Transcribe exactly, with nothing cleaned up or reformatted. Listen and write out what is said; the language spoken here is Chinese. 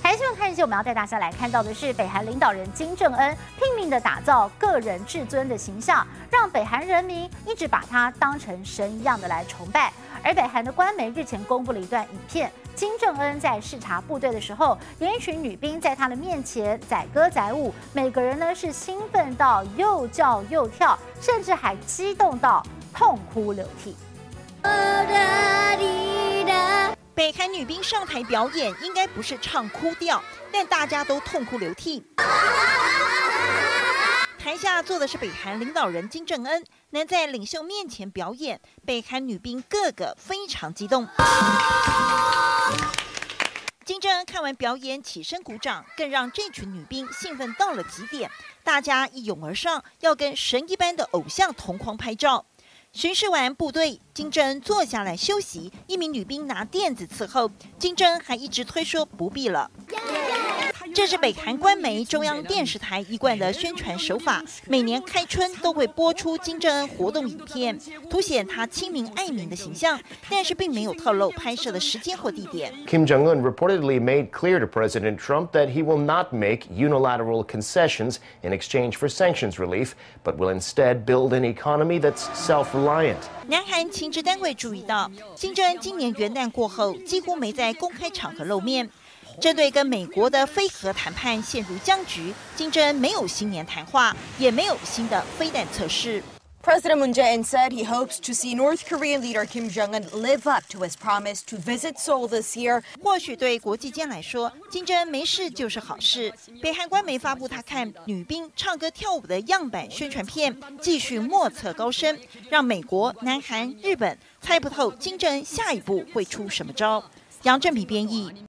台新闻看一些，我们要带大家来看到的是，北韩领导人金正恩拼命的打造个人至尊的形象，让北韩人民一直把他当成神一样的来崇拜。而北韩的官媒日前公布了一段影片，金正恩在视察部队的时候，有一群女兵在他的面前载歌载舞，每个人呢是兴奋到又叫又跳，甚至还激动到痛哭流涕。 北韩女兵上台表演，应该不是唱哭调，但大家都痛哭流涕。台下坐的是北韩领导人金正恩，能在领袖面前表演，北韩女兵个个非常激动。金正恩看完表演起身鼓掌，更让这群女兵兴奋到了极点，大家一拥而上，要跟神一般的偶像同框拍照。巡视完部队，金正恩坐下来休息，一名女兵拿垫子伺候，金正恩还一直推说不必了。这是北韩官媒中央电视台一贯的宣传手法，每年开春都会播出金正恩活动影片，凸显他亲民爱民的形象，但是并没有透露拍摄的时间或地点。 Kim Jong-un reportedly made clear to President Trump that he will not make unilateral concessions in exchange for sanctions relief, but will instead build an economy that's self-reliant. 南韩情治单位注意到，金正恩今年元旦过后几乎没在公开场合露面。针对跟美国的非核谈判陷入僵局，金正恩没有新年谈话，也没有新的飞弹测试。 President Moon Jae-in said he hopes to see North Korean leader Kim Jong-un live up to his promise to visit Seoul this year. 或许对国际间来说，金正恩没事就是好事。北韩官媒发布他看女兵唱歌跳舞的样板宣传片，继续莫测高深，让美国、南韩、日本猜不透金正恩下一步会出什么招。杨正平编译。